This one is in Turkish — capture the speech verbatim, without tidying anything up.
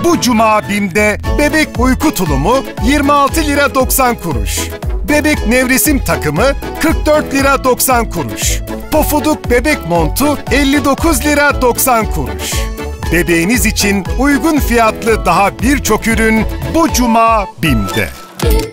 Bu cuma BİM'de bebek uyku tulumu yirmi altı lira doksan kuruş. Bebek nevresim takımı kırk dört lira doksan kuruş. Pofuduk bebek montu elli dokuz lira doksan kuruş. Bebeğiniz için uygun fiyatlı daha birçok ürün bu cuma BİM'de.